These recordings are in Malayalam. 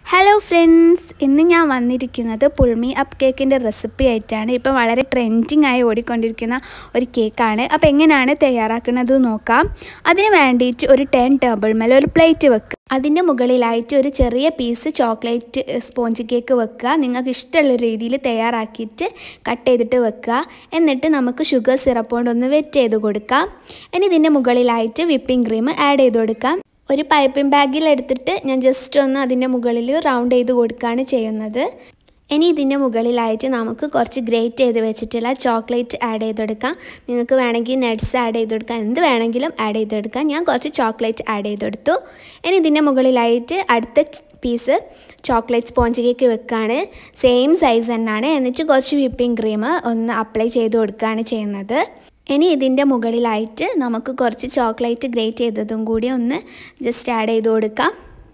ഹലോ ഫ്രണ്ട്സ്, ഇന്ന് ഞാൻ വന്നിരിക്കുന്നത് പുൾമി അപ്പ് കേക്കിൻ്റെ റെസിപ്പി ആയിട്ടാണ്. ഇപ്പോൾ വളരെ ട്രെൻഡിങ് ആയി ഓടിക്കൊണ്ടിരിക്കുന്ന ഒരു കേക്കാണ്. അപ്പോൾ എങ്ങനെയാണ് തയ്യാറാക്കുന്നത് നോക്കാം. അതിന് വേണ്ടിയിട്ട് ഒരു 10 ടേബിൾ മേൽ ഒരു പ്ലേറ്റ് വെക്കുക. അതിൻ്റെ മുകളിലായിട്ട് ഒരു ചെറിയ പീസ് ചോക്ലേറ്റ് സ്പോഞ്ച് കേക്ക് വെക്കുക. നിങ്ങൾക്ക് ഇഷ്ടമുള്ള രീതിയിൽ തയ്യാറാക്കിയിട്ട് കട്ട് ചെയ്തിട്ട് വെക്കുക. എന്നിട്ട് നമുക്ക് ഷുഗർ സിറപ്പ് കൊണ്ടൊന്ന് വെറ്റ് ചെയ്ത് കൊടുക്കാം. ഇനി ഇതിൻ്റെ മുകളിലായിട്ട് വിപ്പിംഗ് ക്രീം ആഡ് ചെയ്ത് കൊടുക്കാം. ഒരു പൈപ്പിംഗ് ബാഗിൽ എടുത്തിട്ട് ഞാൻ ജസ്റ്റ് ഒന്ന് അതിൻ്റെ മുകളിൽ റൗണ്ട് ചെയ്ത് കൊടുക്കുകയാണ് ചെയ്യുന്നത്. ഇനി ഇതിൻ്റെ മുകളിലായിട്ട് നമുക്ക് കുറച്ച് ഗ്രേറ്റ് ചെയ്ത് വെച്ചിട്ടുള്ള ചോക്ലേറ്റ് ആഡ് ചെയ്ത് കൊടുക്കാം. നിങ്ങൾക്ക് വേണമെങ്കിൽ നട്ട്സ് ആഡ് ചെയ്ത് കൊടുക്കാം, എന്ത് വേണമെങ്കിലും ആഡ് ചെയ്ത് കൊടുക്കാം. ഞാൻ കുറച്ച് ചോക്ലേറ്റ് ആഡ് ചെയ്ത് കൊടുത്തു. ഇനി ഇതിൻ്റെ മുകളിലായിട്ട് അടുത്ത പീസ് ചോക്ലേറ്റ് സ്പോഞ്ച് കേക്ക് വെക്കുകയാണ്. സെയിം സൈസ് തന്നെയാണ്. എന്നിട്ട് കുറച്ച് വിപ്പിംഗ് ക്രീം ഒന്ന് അപ്ലൈ ചെയ്ത് കൊടുക്കുകയാണ് ചെയ്യുന്നത്. ഇനി ഇതിൻ്റെ മുകളിലായിട്ട് നമുക്ക് കുറച്ച് ചോക്ലേറ്റ് ഗ്രേറ്റ് ചെയ്തതും കൂടി ഒന്ന് ജസ്റ്റ് ആഡ് ചെയ്ത് കൊടുക്കാം.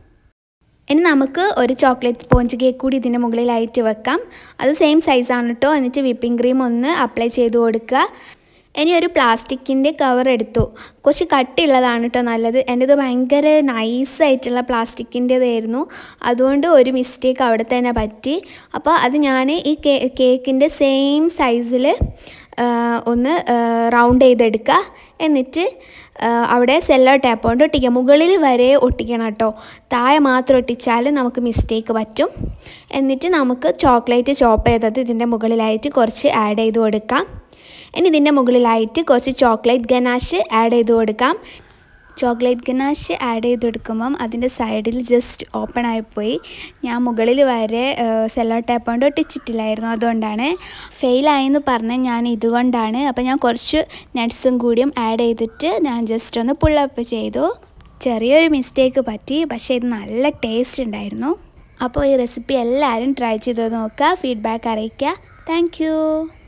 ഇനി നമുക്ക് ഒരു ചോക്ലേറ്റ് സ്പോഞ്ച് കേക്ക് കൂടി ഇതിൻ്റെ മുകളിലായിട്ട് വെക്കാം. അത് സെയിം സൈസാണ് കേട്ടോ. എന്നിട്ട് വിപ്പിംഗ് ക്രീം ഒന്ന് അപ്ലൈ ചെയ്ത് കൊടുക്കുക. ഇനി ഒരു പ്ലാസ്റ്റിക്കിൻ്റെ കവർ എടുത്തു. കുറച്ച് കട്ടിയുള്ളതാണ് കേട്ടോ നല്ലത്. എൻ്റെത് ഭയങ്കര നൈസായിട്ടുള്ള പ്ലാസ്റ്റിക്കിൻ്റെതായിരുന്നു. അതുകൊണ്ട് ഒരു മിസ്റ്റേക്ക് അവിടെ തന്നെ പറ്റി. അപ്പോൾ അത് ഞാൻ ഈ കേക്കിൻ്റെ സെയിം സൈസിൽ ഒന്ന് റൗണ്ട് ചെയ്തെടുക്കുക. എന്നിട്ട് അവിടെ സെല്ലോ ടാപ്പ് കൊണ്ട് ഒട്ടിക്കുക. മുകളിൽ വരെ ഒട്ടിക്കണം കേട്ടോ. താഴെ മാത്രം ഒട്ടിച്ചാൽ നമുക്ക് മിസ്റ്റേക്ക് പറ്റും. എന്നിട്ട് നമുക്ക് ചോക്ലേറ്റ് ചോപ്പ് ചെയ്തത് ഇതിൻ്റെ മുകളിലായിട്ട് കുറച്ച് ആഡ് ചെയ്ത് കൊടുക്കാം. ഇനി ഇതിൻ്റെ മുകളിലായിട്ട് കുറച്ച് ചോക്ലേറ്റ് ഗനാഷ് ആഡ് ചെയ്ത് കൊടുക്കാം. ചോക്ലേറ്റ് ഗനാഷ് ആഡ് ചെയ്ത് കൊടുക്കുമ്പം അതിൻ്റെ സൈഡിൽ ജസ്റ്റ് ഓപ്പൺ ആയിപ്പോയി. ഞാൻ മുകളിൽ വരെ സെല്ലോ ടാപ്പ് കൊണ്ട് ഒട്ടിച്ചിട്ടില്ലായിരുന്നു. അതുകൊണ്ടാണ് ഫെയിലായെന്ന് പറഞ്ഞാൽ ഞാൻ ഇതുകൊണ്ടാണ്. അപ്പോൾ ഞാൻ കുറച്ച് നട്ട്സും കൂടിയും ആഡ് ചെയ്തിട്ട് ഞാൻ ജസ്റ്റ് ഒന്ന് പുള്ളപ്പ് ചെയ്തു. ചെറിയൊരു മിസ്റ്റേക്ക് പറ്റി, പക്ഷേ ഇത് നല്ല ടേസ്റ്റ് ഉണ്ടായിരുന്നു. അപ്പോൾ ഈ റെസിപ്പി എല്ലാവരും ട്രൈ ചെയ്ത് നോക്കുക. ഫീഡ്ബാക്ക് അറിയിക്കുക. താങ്ക്